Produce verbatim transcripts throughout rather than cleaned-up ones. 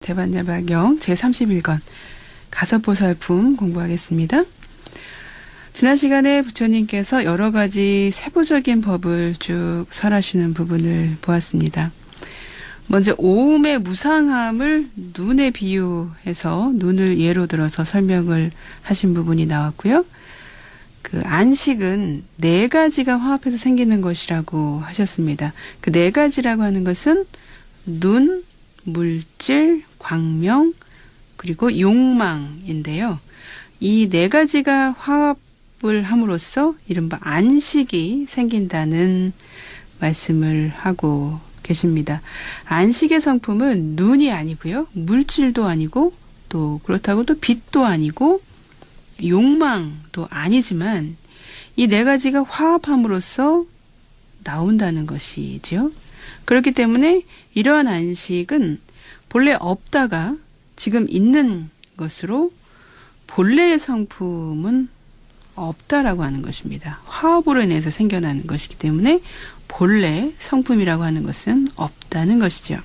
대반열반경 제삼십일 권 가서보살품 공부하겠습니다. 지난 시간에 부처님께서 여러 가지 세부적인 법을 쭉 설하시는 부분을 보았습니다. 먼저 오음의 무상함을 눈에 비유해서 눈을 예로 들어서 설명을 하신 부분이 나왔고요. 그 안식은 네 가지가 화합해서 생기는 것이라고 하셨습니다. 그 네 가지라고 하는 것은 눈, 물질, 광명, 그리고 욕망인데요. 이 네 가지가 화합을 함으로써 이른바 안식이 생긴다는 말씀을 하고 계십니다. 안식의 성품은 눈이 아니고요. 물질도 아니고 또 그렇다고 또 빛도 아니고 욕망도 아니지만 이 네 가지가 화합함으로써 나온다는 것이지요. 그렇기 때문에 이러한 안식은 본래 없다가 지금 있는 것으로 본래의 성품은 없다라고 하는 것입니다. 화합으로 인해서 생겨나는 것이기 때문에 본래 성품이라고 하는 것은 없다는 것이죠.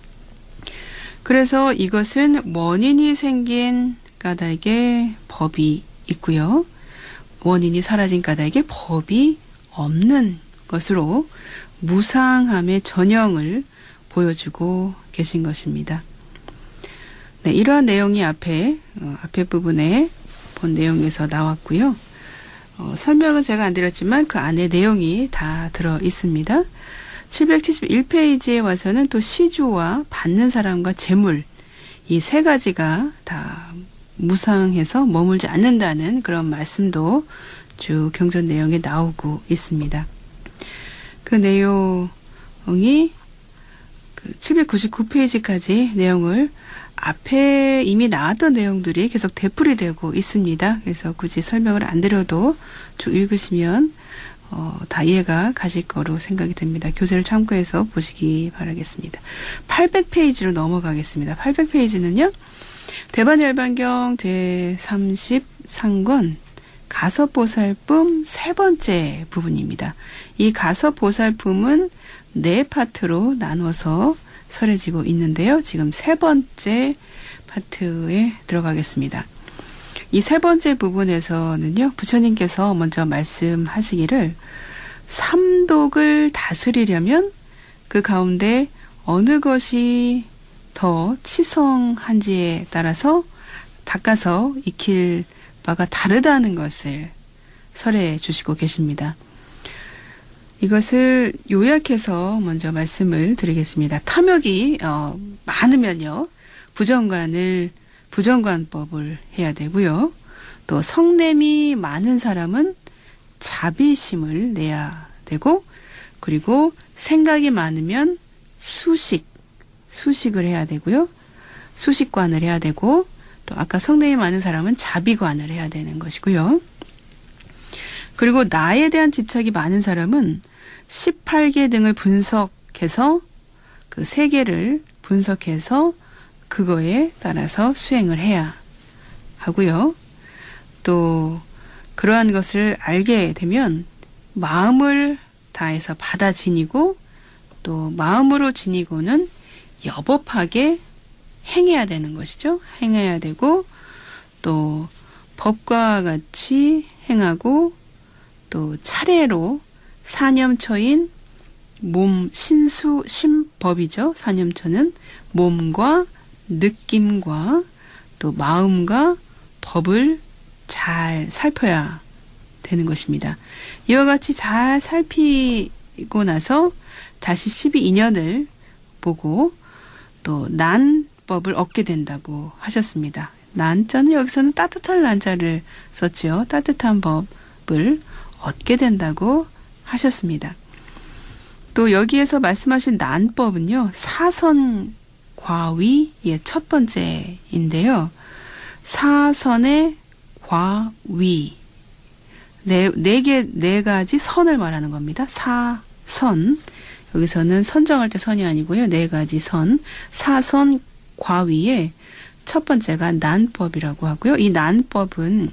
그래서 이것은 원인이 생긴 까닭에 법이 있고요. 원인이 사라진 까닭에 법이 없는 것으로 무상함의 전형을 보여주고 계신 것입니다. 네, 이러한 내용이 앞에 어, 앞에 부분에 본 내용에서 나왔고요. 어, 설명은 제가 안 드렸지만 그 안에 내용이 다 들어 있습니다. 칠백칠십일 페이지에 와서는 또 시주와 받는 사람과 재물 이 세 가지가 다 무상해서 머물지 않는다는 그런 말씀도 쭉 경전 내용에 나오고 있습니다. 그 내용이 그 칠백구십구 페이지까지 내용을 앞에 이미 나왔던 내용들이 계속 되풀이되고 있습니다. 그래서 굳이 설명을 안 드려도 쭉 읽으시면 어, 다 이해가 가실 거로 생각이 됩니다. 교재를 참고해서 보시기 바라겠습니다. 팔백 페이지로 넘어가겠습니다. 팔백 페이지는요. 대반열반경 제삼십삼 권 가서보살품 세 번째 부분입니다. 이 가서보살품은 네 파트로 나눠서 설해지고 있는데요. 지금 세 번째 파트에 들어가겠습니다. 이 세 번째 부분에서는요. 부처님께서 먼저 말씀하시기를 삼독을 다스리려면 그 가운데 어느 것이 더 치성한지에 따라서 닦아서 익힐 바가 다르다는 것을 설해 주시고 계십니다. 이것을 요약해서 먼저 말씀을 드리겠습니다. 탐욕이 어, 많으면요. 부정관을 부정관법을 해야 되고요. 또 성냄이 많은 사람은 자비심을 내야 되고 그리고 생각이 많으면 수식, 수식을 해야 되고요. 수식관을 해야 되고 또 아까 성냄이 많은 사람은 자비관을 해야 되는 것이고요. 그리고 나에 대한 집착이 많은 사람은 십팔 개 등을 분석해서 그 세 개를 분석해서 그거에 따라서 수행을 해야 하고요. 또 그러한 것을 알게 되면 마음을 다해서 받아 지니고 또 마음으로 지니고는 여법하게 행해야 되는 것이죠. 행해야 되고 또 법과 같이 행하고 또 차례로 사념처인 몸 신수 심법이죠. 사념처는 몸과 느낌과 또 마음과 법을 잘 살펴야 되는 것입니다. 이와 같이 잘 살피고 나서 다시 십이 인연을 보고 또 난법을 얻게 된다고 하셨습니다. 난자는 여기서는 따뜻한 난자를 썼죠. 따뜻한 법을 얻게 된다고 하셨습니다. 또 여기에서 말씀하신 난법은요. 사선과위의 첫 번째인데요. 사선의 과위 네, 네 개, 네 가지 선을 말하는 겁니다. 사선 여기서는 선정할 때 선이 아니고요. 네 가지 선 사선 과위의 첫 번째가 난법이라고 하고요. 이 난법은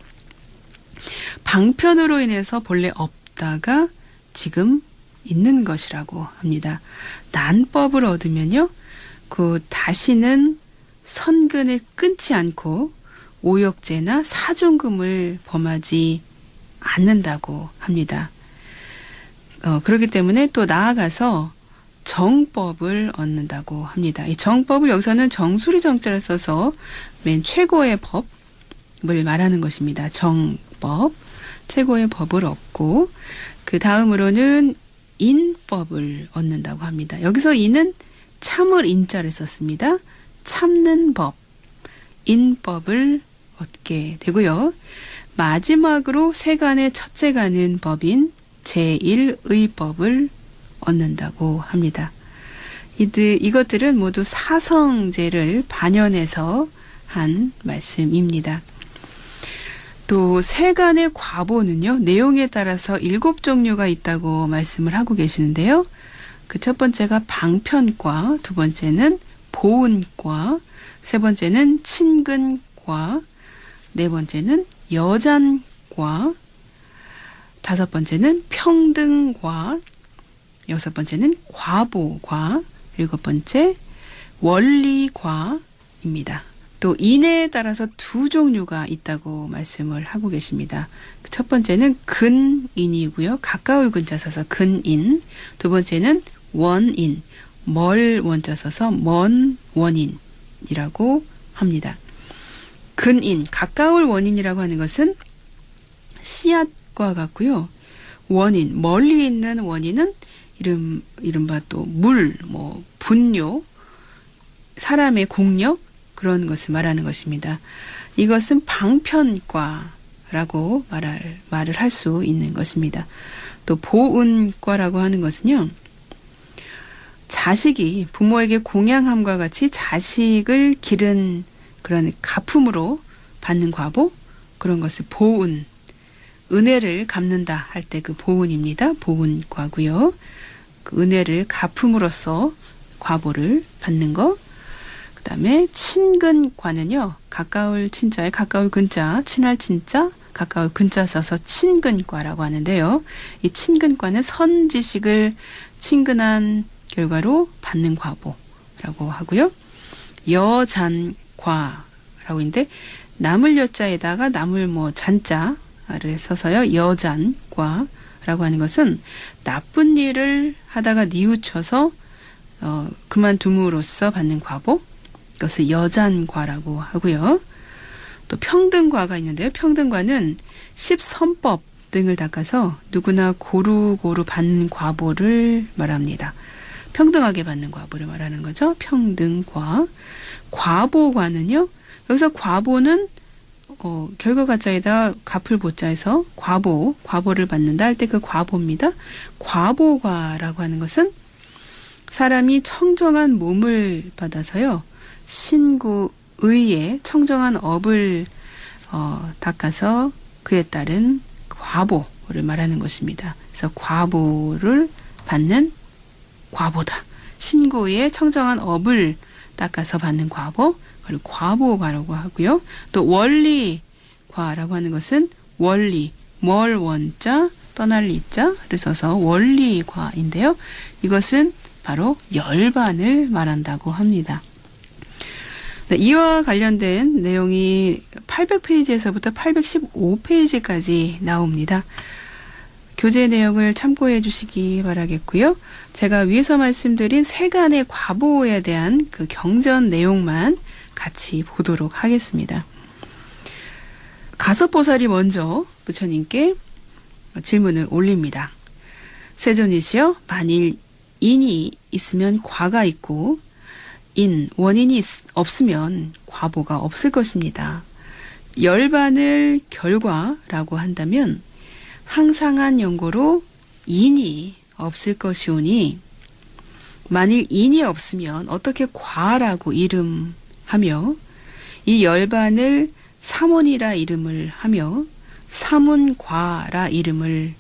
방편으로 인해서 본래 없다가 지금 있는 것이라고 합니다. 난법을 얻으면요. 그 다시는 선근을 끊지 않고 오역죄나 사종금을 범하지 않는다고 합니다. 어, 그렇기 때문에 또 나아가서 정법을 얻는다고 합니다. 이 정법을 여기서는 정수리 정자를 써서 맨 최고의 법을 말하는 것입니다. 정법, 최고의 법을 얻고 그 다음으로는 인법을 얻는다고 합니다. 여기서 인은 참을 인자를 썼습니다. 참는 법, 인법을 얻게 되고요. 마지막으로 세간의 첫째가는 법인 제일의법을 얻는다고 합니다. 이들, 이것들은 모두 사성제를 반영해서 한 말씀입니다. 또 세간의 과보는요, 내용에 따라서 일곱 종류가 있다고 말씀을 하고 계시는데요. 그 첫 번째가 방편과, 두 번째는 보은과, 세 번째는 친근과, 네 번째는 여잔과, 다섯 번째는 평등과, 여섯 번째는 과보과, 일곱 번째 원리과입니다. 또 인에 따라서 두 종류가 있다고 말씀을 하고 계십니다. 첫 번째는 근인이고요. 가까울 근자 써서 근인. 두 번째는 원인, 멀 원자 써서 먼 원인이라고 합니다. 근인, 가까울 원인이라고 하는 것은 씨앗과 같고요. 원인, 멀리 있는 원인은 이름, 이른바 또 물, 뭐 분뇨, 사람의 공력, 그런 것을 말하는 것입니다. 이것은 방편과라고 말할, 말을 할 수 있는 것입니다. 또 보은과라고 하는 것은요, 자식이 부모에게 공양함과 같이 자식을 기른 그런 가품으로 받는 과보, 그런 것을 보은, 은혜를 갚는다 할 때 그 보은입니다. 보은과고요. 그 은혜를 갚음으로써 과보를 받는 것. 그 다음에 친근과는요, 가까울 친자에 가까울 근자, 친할 친자, 가까울 근자 써서 친근과라고 하는데요. 이 친근과는 선지식을 친근한 결과로 받는 과보라고 하고요. 여잔과라고 있는데, 나물 여자에다가 나물 뭐 잔자를 써서요, 여잔과라고 하는 것은 나쁜 일을 하다가 뉘우쳐서 어, 그만둠으로써 받는 과보, 이것을 여잔과라고 하고요. 또 평등과가 있는데요. 평등과는 십선법 등을 닦아서 누구나 고루고루 받는 과보를 말합니다. 평등하게 받는 과보를 말하는 거죠. 평등과. 과보과는요, 여기서 과보는 어, 결과가자에다 갚을 보자에서 과보, 과보를 받는다 할 때 그 과보입니다. 과보과라고 하는 것은 사람이 청정한 몸을 받아서요, 신구의에 청정한 업을 어, 닦아서 그에 따른 과보를 말하는 것입니다. 그래서 과보를 받는 과보다. 신구의에 청정한 업을 닦아서 받는 과보, 그걸 과보과라고 하고요. 또 원리과라고 하는 것은 원리, 멀 원자, 떠날 리자를 써서 원리과인데요. 이것은 바로 열반을 말한다고 합니다. 네, 이와 관련된 내용이 팔백 페이지에서부터 팔백십오 페이지까지 나옵니다. 교재 내용을 참고해 주시기 바라겠고요. 제가 위에서 말씀드린 세간의 과보에 대한 그 경전 내용만 같이 보도록 하겠습니다. 가섭보살이 먼저 부처님께 질문을 올립니다. 세존이시여, 만일 인이 있으면 과가 있고 인, 원인이 없으면 과보가 없을 것입니다. 열반을 결과라고 한다면 항상한 연고로 인이 없을 것이오니, 만일 인이 없으면 어떻게 과라고 이름하며 이 열반을 삼원이라 이름을 하며 삼운과라 이름을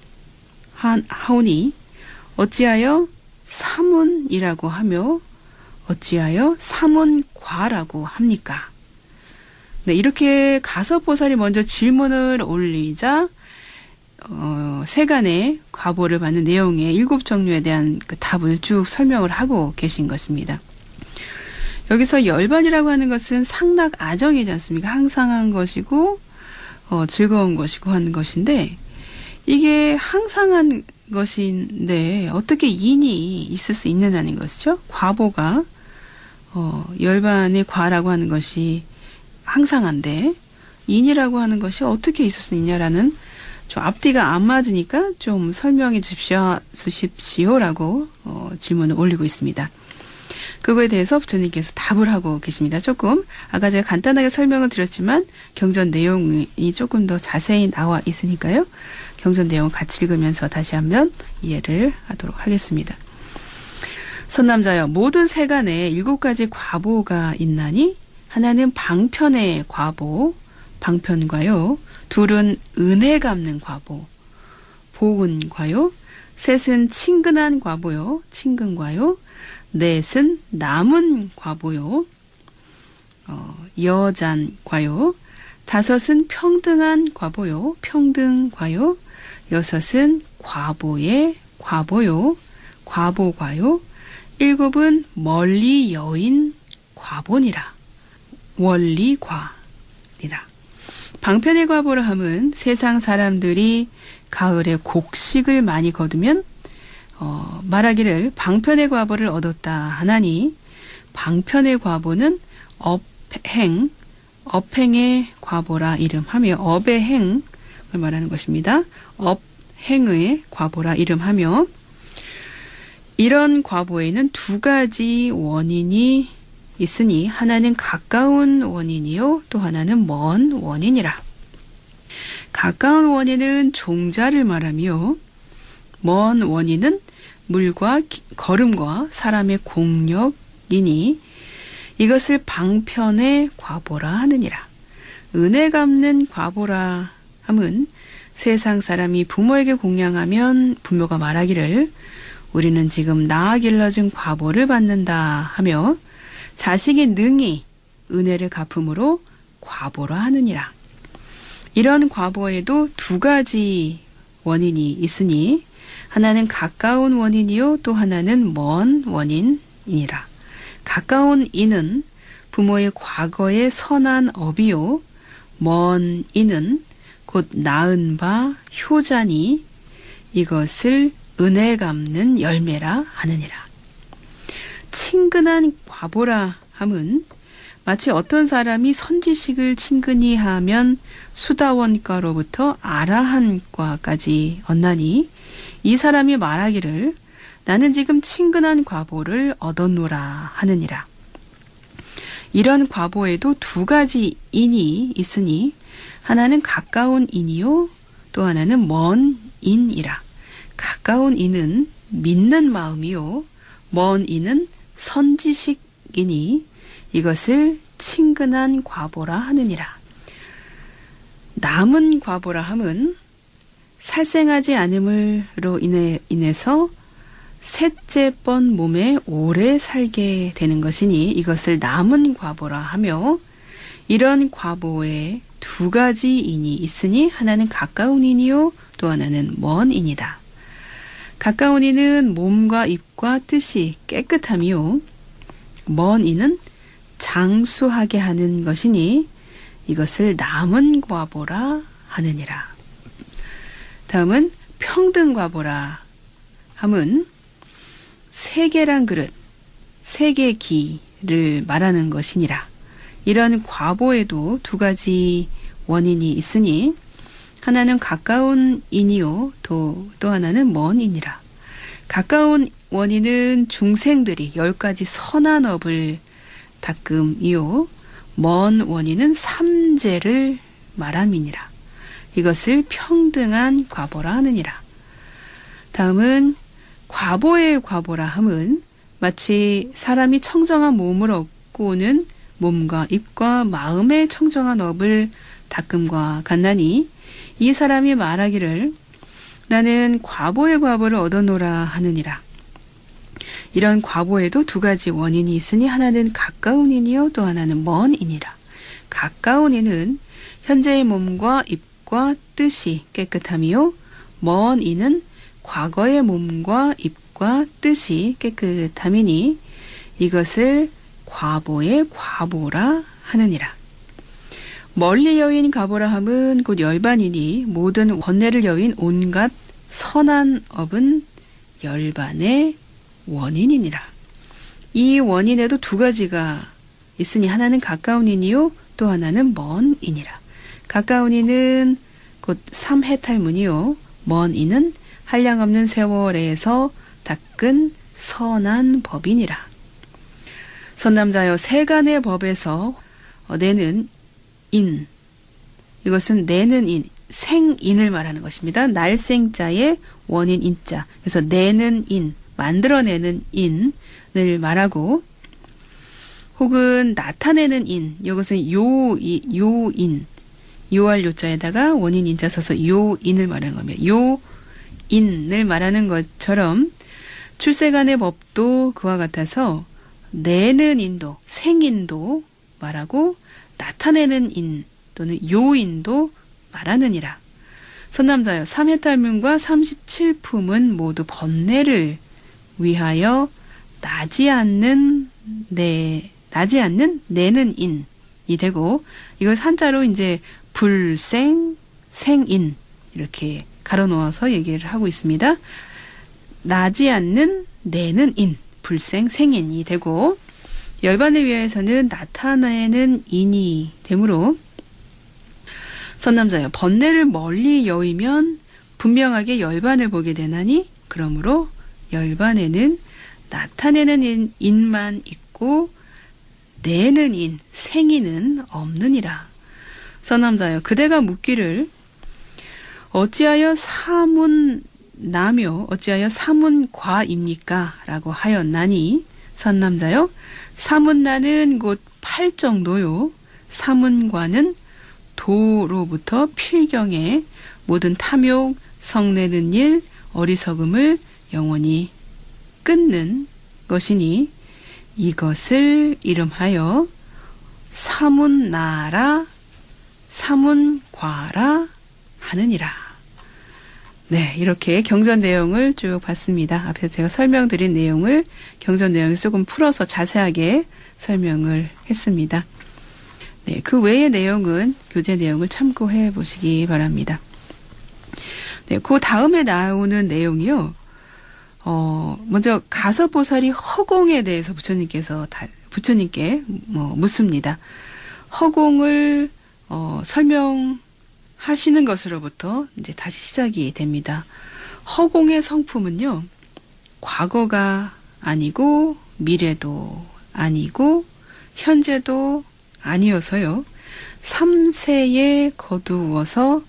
하오니 어찌하여 삼운이라고 하며 어찌하여 삼운과라고 합니까? 네, 이렇게 가섭보살이 먼저 질문을 올리자 어, 세간의 과보를 받는 내용의 일곱 종류에 대한 그 답을 쭉 설명을 하고 계신 것입니다. 여기서 열반이라고 하는 것은 상락 아정이지 않습니까? 항상한 것이고 어, 즐거운 것이고 하는 것인데 이게 항상한 것인데 어떻게 인이 있을 수 있느냐는 것이죠. 과보가 어, 열반의 과라고 하는 것이 항상한데 인이라고 하는 것이 어떻게 있을 수 있냐라는 좀 앞뒤가 안 맞으니까 좀 설명해 주십시오, 주십시오라고 어, 질문을 올리고 있습니다. 그거에 대해서 부처님께서 답을 하고 계십니다. 조금 아까 제가 간단하게 설명을 드렸지만 경전 내용이 조금 더 자세히 나와 있으니까요. 경전 내용 같이 읽으면서 다시 한번 이해를 하도록 하겠습니다. 선남자여 모든 세간에 일곱 가지 과보가 있나니 하나는 방편의 과보, 방편과요. 둘은 은혜 갚는 과보, 보은과요. 셋은 친근한 과보요, 친근과요. 넷은 남은 과보요, 어, 여잔과요. 다섯은 평등한 과보요, 평등과요. 여섯은 과보의 과보요, 과보과요. 일곱은 멀리 여인 과보니라, 원리과니라. 방편의 과보라 함은 세상 사람들이 가을에 곡식을 많이 거두면 어, 말하기를 방편의 과보를 얻었다 하나니 방편의 과보는 업행, 업행의 과보라 이름하며 업의 행을 말하는 것입니다. 업행의 과보라 이름하며 이런 과보에는 두 가지 원인이 있으니 하나는 가까운 원인이요 또 하나는 먼 원인이라. 가까운 원인은 종자를 말하며 먼 원인은 물과 걸음과 사람의 공력이니 이것을 방편의 과보라 하느니라. 은혜 갚는 과보라 함은 세상 사람이 부모에게 공양하면 부모가 말하기를 우리는 지금 낳아 길러준 과보를 받는다 하며 자식이 능히 은혜를 갚음으로 과보라 하느니라. 이런 과보에도 두 가지 원인이 있으니 하나는 가까운 원인이요 또 하나는 먼 원인이니라. 가까운 이는 부모의 과거의 선한 업이요 먼 이는 곧 낳은 바 효자니 이것을 은혜 갚는 열매라 하느니라. 친근한 과보라 함은 마치 어떤 사람이 선지식을 친근히 하면 수다원과로부터 아라한과까지 얻나니 이 사람이 말하기를 나는 지금 친근한 과보를 얻었노라 하느니라. 이런 과보에도 두 가지 인이 있으니 하나는 가까운 인이요 또 하나는 먼 인이라. 가까운 인은 믿는 마음이요 먼 인은 선지식이니 이것을 친근한 과보라 하느니라. 남은 과보라 함은 살생하지 않음으로 인해, 인해서 셋째 번 몸에 오래 살게 되는 것이니 이것을 남은 과보라 하며 이런 과보에 두 가지 인이 있으니 하나는 가까운 인이요 또 하나는 먼 인이다. 가까운 이는 몸과 입과 뜻이 깨끗함이요 먼 이는 장수하게 하는 것이니 이것을 남은 과보라 하느니라. 다음은 평등 과보라 함은 세 개란 그릇, 세 개 기를 말하는 것이니라. 이런 과보에도 두 가지 원인이 있으니 하나는 가까운 인이요 또, 또 하나는 먼 인이라. 가까운 원인은 중생들이 열 가지 선한 업을 닦음이요 먼 원인은 삼재를 말함이니라. 이것을 평등한 과보라 하느니라. 다음은 과보의 과보라 함은 마치 사람이 청정한 몸을 얻고 오는 몸과 입과 마음의 청정한 업을 닦음과 같나니 이 사람이 말하기를 나는 과보의 과보를 얻어노라 하느니라. 이런 과보에도 두 가지 원인이 있으니 하나는 가까운 인이요 또 하나는 먼 인이라. 가까운 인은 현재의 몸과 입과 뜻이 깨끗함이요 먼 인은 과거의 몸과 입과 뜻이 깨끗함이니 이것을 과보의 과보라 하느니라. 멀리 여인 가보라 함은 곧 열반이니 모든 번뇌를 여인 온갖 선한 업은 열반의 원인이니라. 이 원인에도 두 가지가 있으니 하나는 가까운 이니요 또 하나는 먼 이니라. 가까운 이는 곧 삼해탈문이요 먼 이는 한량없는 세월에서 닦은 선한 법이니라. 선남자여 세간의 법에서 내는 인, 이것은 내는 인, 생인을 말하는 것입니다. 날생자의 원인 인자. 그래서 내는 인, 만들어내는 인을 말하고, 혹은 나타내는 인, 이것은 요, 요인, 요할 요자에다가 원인 인자 써서 요인을 말하는 겁니다. 요인을 말하는 것처럼 출세간의 법도 그와 같아서 내는 인도, 생인도 말하고 나타내는 인 또는 요인도 말하느니라. 선남자여 삼해탈문과 삼십칠 품은 모두 번뇌를 위하여 나지 않는 내 나지 않는 내는 인이 되고, 이걸 한자로 이제 불생 생인 이렇게 가로 넣어서 얘기를 하고 있습니다. 나지 않는 내는 인, 불생 생인이 되고, 열반을 위하여서는 나타내는 인이 되므로, 선남자여 번뇌를 멀리 여의면 분명하게 열반을 보게 되나니 그러므로 열반에는 나타내는 인, 인만 있고 내는 인, 생인은 없느니라. 선남자여 그대가 묻기를 어찌하여 사문나며 어찌하여 사문과입니까? 라고 하였나니, 선남자여 사문나는 곧 팔정도요 사문과는 도로부터 필경에 모든 탐욕, 성내는 일, 어리석음을 영원히 끊는 것이니 이것을 이름하여 사문나라 사문과라 하느니라. 네, 이렇게 경전 내용을 쭉 봤습니다. 앞에서 제가 설명드린 내용을 경전 내용을 조금 풀어서 자세하게 설명을 했습니다. 네, 그 외의 내용은 교재 내용을 참고해 보시기 바랍니다. 네, 그 다음에 나오는 내용이요. 어, 먼저 가서보살이 허공에 대해서 부처님께서 다, 부처님께 뭐 묻습니다. 허공을 어, 설명하시는 것으로부터 이제 다시 시작이 됩니다. 허공의 성품은요, 과거가 아니고 미래도 아니고 현재도 아니어서요, 삼세에 거두어서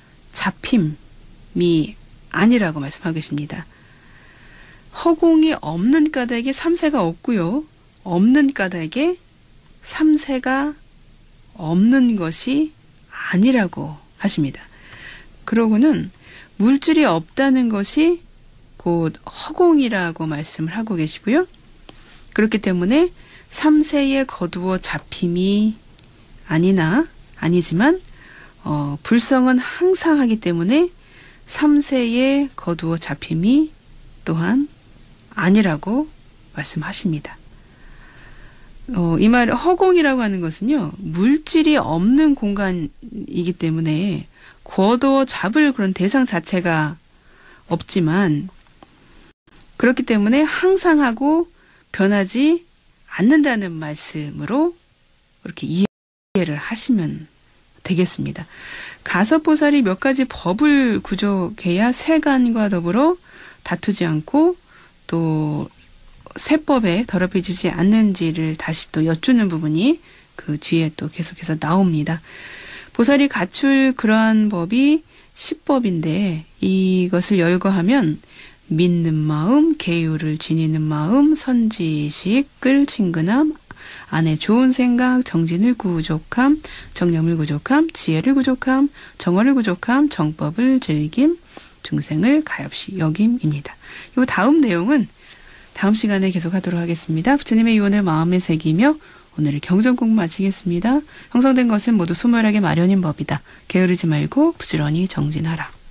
잡힘이 아니라고 말씀하고 계십니다. 허공이 없는 까닭에 삼세가 없고요, 없는 까닭에 삼세가 없는 것이 아니라고 하십니다. 그러고는 물질이 없다는 것이 곧 허공이라고 말씀을 하고 계시고요. 그렇기 때문에 삼세에 거두어 잡힘이 아니나 아니지만 어, 불성은 항상 하기 때문에 삼세에 거두어 잡힘이 또한 아니라고 말씀하십니다. 어, 이 말 허공이라고 하는 것은요, 물질이 없는 공간이기 때문에 거두어 잡을 그런 대상 자체가 없지만, 그렇기 때문에 항상 하고 변하지 않는다는 말씀으로 이렇게 이해를 하시면 되겠습니다. 가섭보살이 몇 가지 법을 구족해야 세간과 더불어 다투지 않고 또 세법에 더럽혀지지 않는지를 다시 또 여쭈는 부분이 그 뒤에 또 계속해서 나옵니다. 보살이 갖출 그러한 법이 십법인데 이것을 열거하면 믿는 마음, 계율을 지니는 마음, 선지식을 친근함, 안에 좋은 생각, 정진을 구족함, 정념을 구족함, 지혜를 구족함, 정어를 구족함, 정법을 즐김, 중생을 가엾이 여김입니다. 이 다음 내용은 다음 시간에 계속하도록 하겠습니다. 부처님의 유언을 마음에 새기며 오늘의 경전 공부 마치겠습니다. 형성된 것은 모두 소멸하게 마련인 법이다. 게으르지 말고 부지런히 정진하라.